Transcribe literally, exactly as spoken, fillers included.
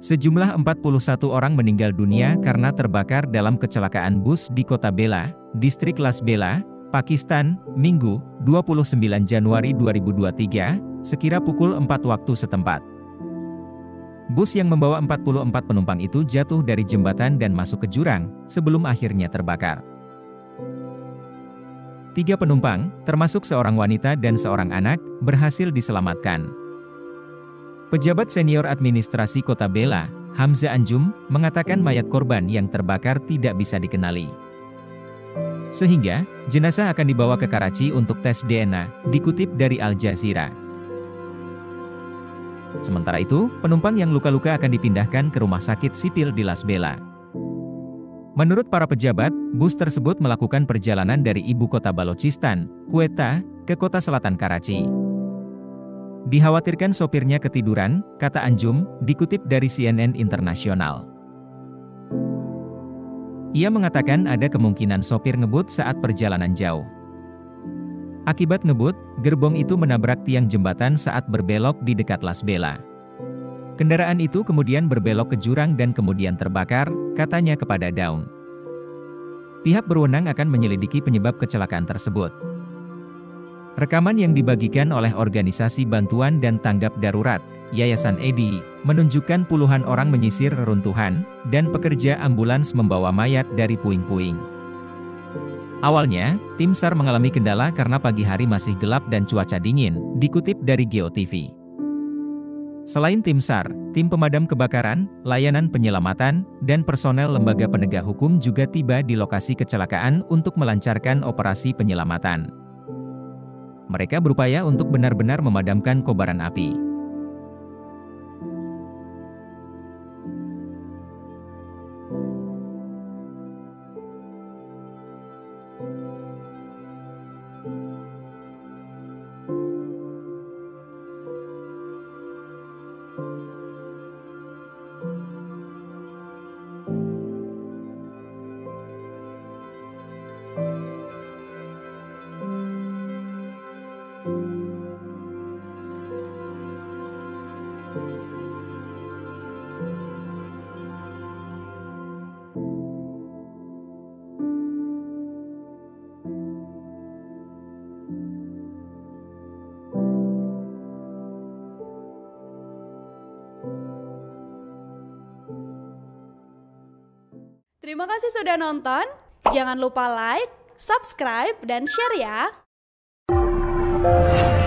Sejumlah empat puluh satu orang meninggal dunia karena terbakar dalam kecelakaan bus di Kota Bela, Distrik Las Bela, Pakistan, Minggu, dua puluh sembilan Januari dua ribu dua puluh tiga, sekira pukul empat waktu setempat. Bus yang membawa empat puluh empat penumpang itu jatuh dari jembatan dan masuk ke jurang, sebelum akhirnya terbakar. Tiga penumpang, termasuk seorang wanita dan seorang anak, berhasil diselamatkan. Pejabat senior administrasi Kota Bela, Hamzah Anjum, mengatakan mayat korban yang terbakar tidak bisa dikenali. Sehingga, jenazah akan dibawa ke Karachi untuk tes D N A, dikutip dari Al Jazeera. Sementara itu, penumpang yang luka-luka akan dipindahkan ke rumah sakit sipil di Las Bela. Menurut para pejabat, bus tersebut melakukan perjalanan dari ibu kota Balochistan, Quetta, ke kota selatan Karachi. Dikhawatirkan sopirnya ketiduran, kata Anjum, dikutip dari C N N Internasional. Ia mengatakan ada kemungkinan sopir ngebut saat perjalanan jauh. Akibat ngebut, gerbong itu menabrak tiang jembatan saat berbelok di dekat Las Bela. Kendaraan itu kemudian berbelok ke jurang dan kemudian terbakar, katanya kepada Dawn. Pihak berwenang akan menyelidiki penyebab kecelakaan tersebut. Rekaman yang dibagikan oleh organisasi bantuan dan tanggap darurat, Yayasan E D I, menunjukkan puluhan orang menyisir reruntuhan, dan pekerja ambulans membawa mayat dari puing-puing. Awalnya, tim S A R mengalami kendala karena pagi hari masih gelap dan cuaca dingin, dikutip dari GeoTV. Selain tim S A R, tim pemadam kebakaran, layanan penyelamatan, dan personel lembaga penegak hukum juga tiba di lokasi kecelakaan untuk melancarkan operasi penyelamatan. Mereka berupaya untuk benar-benar memadamkan kobaran api. Terima kasih sudah nonton, jangan lupa like, subscribe, dan share ya!